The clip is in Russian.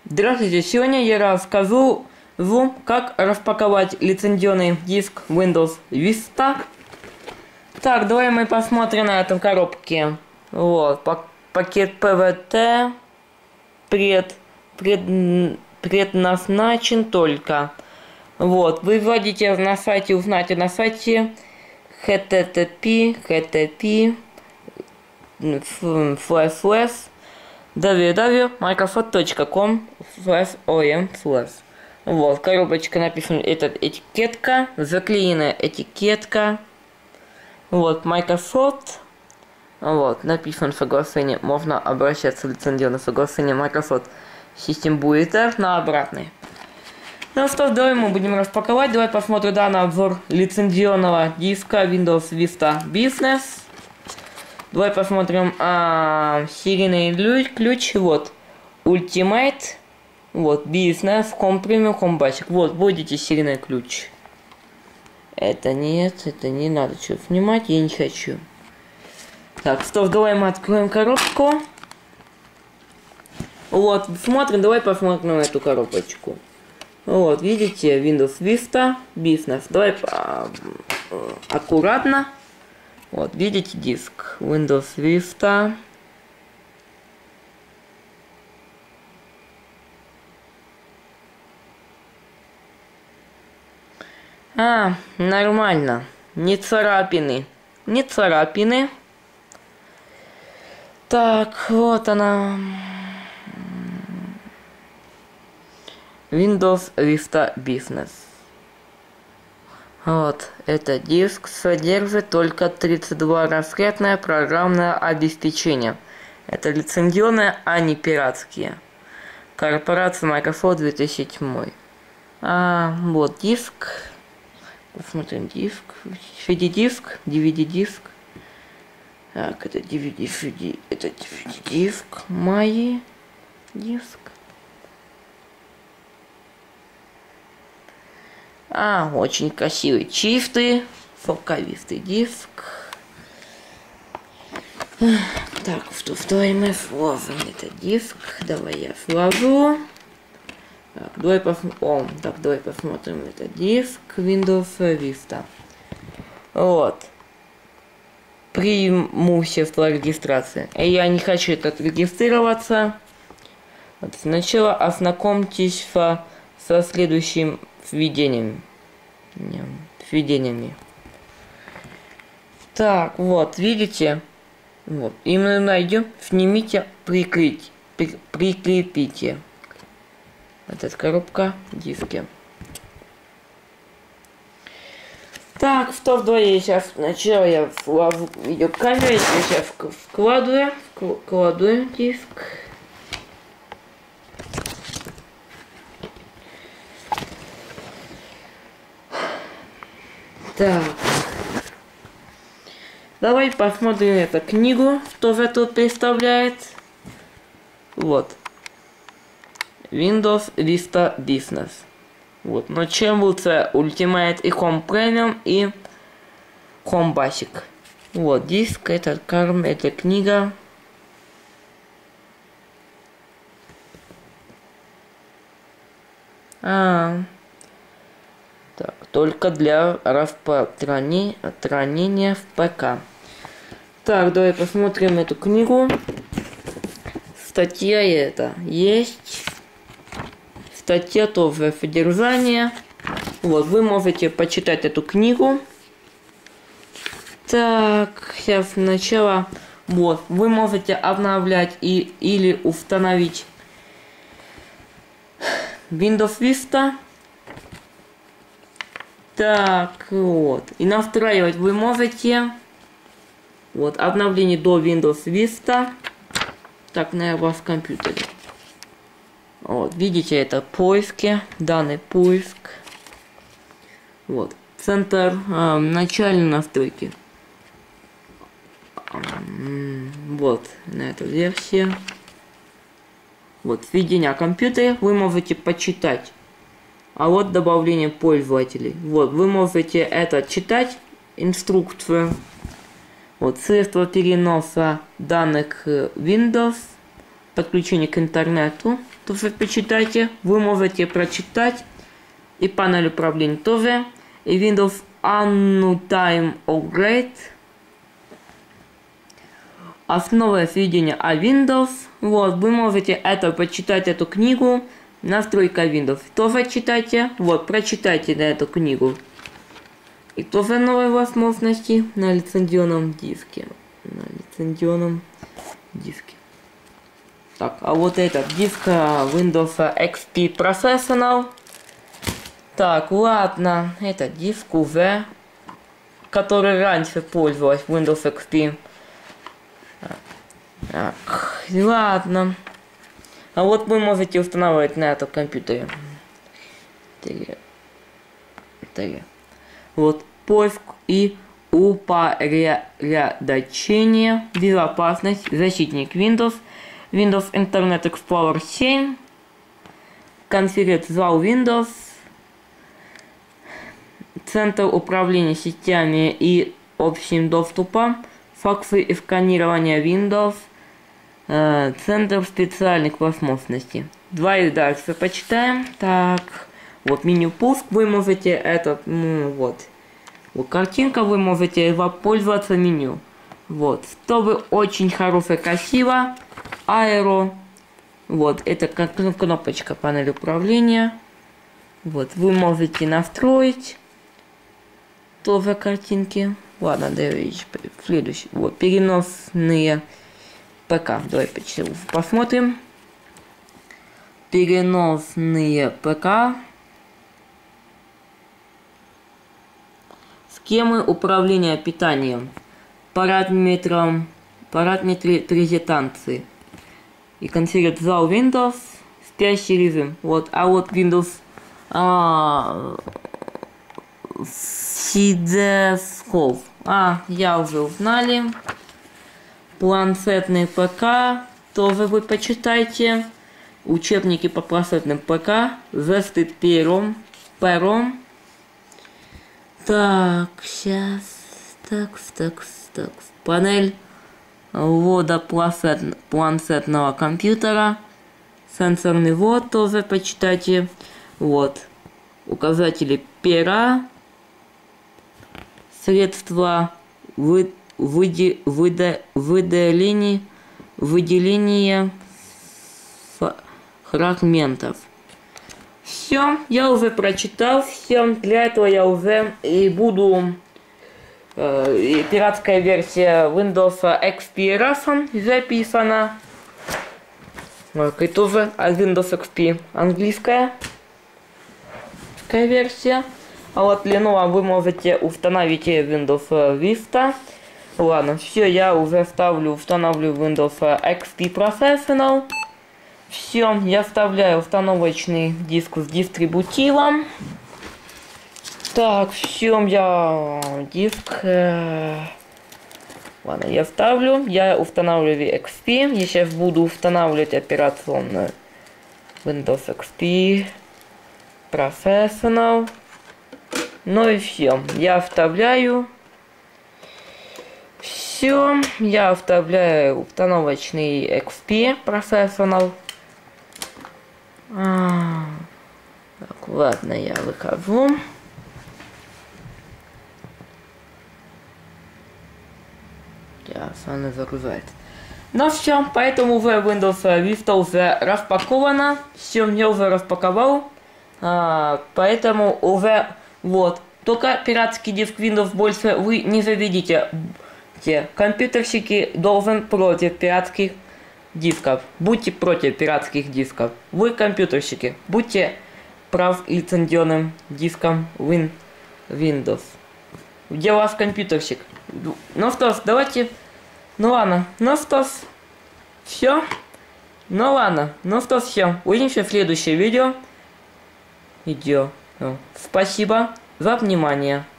Здравствуйте, сегодня я расскажу вам, как распаковать лицензионный диск Windows Vista. Так, давай мы посмотрим на этом коробке. Вот, пакет ПВТ предназначен только. Вот, вы вводите на сайте, узнаете на сайте http www.microsoft.com/om/. Вот, коробочка написана, это этикетка, заклеенная этикетка. Вот, Microsoft. Вот, написано соглашение. Можно обращаться в лицензионное соглашение Microsoft System Builder на обратной. Ну что ж, давай мы будем распаковать. Давай посмотрим данный обзор лицензионного диска Windows Vista Business. Давай посмотрим серийный ключ. Вот, Ultimate. Вот, Business, Home Premium, Home Basic. Вот, вводите серийный ключ. Это нет, это не надо что-то снимать, я не хочу. Так, что ж, давай мы откроем коробку. Вот, смотрим, давай посмотрим эту коробочку. Вот, видите, Windows Vista Business. Давай аккуратно. Вот, видите диск Windows Vista. Нормально. Не царапины. Не царапины. Так, вот она. Windows Vista Business. Вот, этот диск содержит только 32 раскрытное программное обеспечение. Это лицензионное, а не пиратские. Корпорация Microsoft 2007. Вот диск. Посмотрим диск. CD-диск, DVD-диск. Так, это DVD, это DVD-диск. Мои диск. Очень красивый, чистый, шелковистый диск. Так, что мы сложим этот диск? Давай я сложу. Так, давай посмотрим этот диск Windows Vista. Вот. Преимущество регистрации. Я не хочу тут регистрироваться. Вот, сначала ознакомьтесь со следующим введениями. Так, вот, видите? Вот, именно найдем, снимите, прикрепите. Вот эта коробка, диски. Так, что вдвоем сейчас сначала я вложу видеокамеру, я сейчас вкладываю диск. Так. Давай посмотрим эту книгу, что же тут представляет. Вот. Windows Vista Business. Вот. Но чем лучше Ultimate и Home Premium и Home Basic. Вот диск, это книга. Так, только для распространения в ПК. Так, давай посмотрим эту книгу. Статья это есть. Статья тоже содержание. Вот, вы можете почитать эту книгу. Так, сейчас сначала. Вот, вы можете обновлять или установить Windows Vista. Так, вот. И настраивать вы можете. Вот, обновление до Windows Vista. Так, на вас компьютере. Вот, видите, это поиски, данный поиск. Вот, центр, начальной настройки. Вот, на эту версию. Вот, введение компьютера вы можете почитать. А вот добавление пользователей. Вот, вы можете это читать, инструкцию. Вот, средство переноса данных Windows, подключение к интернету, тоже почитайте. Вы можете прочитать и панель управления тоже, и Windows Anytime Upgrade, основа сведения о Windows. Вот, вы можете это почитать, эту книгу, настройка Windows. Тоже читайте, вот, прочитайте эту книгу. И тоже новые возможности на лицензионном диске. Так, а вот этот диск Windows XP Professional. Так, ладно, это диск уже, который раньше пользовалась Windows XP. Так, ладно. А вот вы можете устанавливать на этом компьютере. Вот, поиск и упорядочение, безопасность, защитник Windows, Windows Internet Explorer 7, конференц-зал Windows, центр управления сетями и общим доступом, факсы и сканирование Windows, центр специальных возможностей. Давай дальше почитаем. Так, вот меню пуск, вы можете этот, вот картинка, вы можете воспользоваться меню. Вот, чтобы очень хорошо, красиво, аэро. Вот, это кнопочка панели управления. Вот, вы можете настроить тоже картинки. Ладно, давай следующий. Вот, переносные ПК. Давай посмотрим. Переносные ПК. Схемы управления питанием. Параметры презентации. И конференц-зал Windows. Спящий режим. Вот, а вот Windows Сидесков. Я уже узнали. Планшетный ПК. Тоже вы почитайте. Учебники по планшетным ПК. Застыт пером. Так, сейчас. Так. Панель ввода планшетного компьютера. Сенсорный ввод тоже почитайте. Вот. Указатели пера. Средства выделения фрагментов. Все, я уже прочитал. Все, для этого я уже и буду пиратская версия Windows XP Russian записана. И тоже Windows XP английская версия. А вот для нового вы можете установить Windows Vista. Ладно, все, я уже устанавливаю Windows XP Professional. Все, я вставляю установочный диск с дистрибутивом. Так, все, я диск... Ладно, я устанавливаю XP. Я сейчас буду устанавливать операционную Windows XP Professional. Ну и все, я вставляю. Все, я вставляю установочный XP Professional. Так, ладно, я выхожу. Она загружает. Ну все, поэтому уже Windows Vista уже распакована. Все, я уже распаковал. Поэтому уже вот. Только пиратский диск Windows больше вы не заведите. Компьютерщики должен против пиратских дисков. Будьте против пиратских дисков. Вы, компьютерщики, будьте прав лицензионным диском Windows. Где у вас компьютерщик? Ну что ж, давайте... Ну ладно, все. Ну ладно, все. Увидимся в следующем видео. Спасибо за внимание.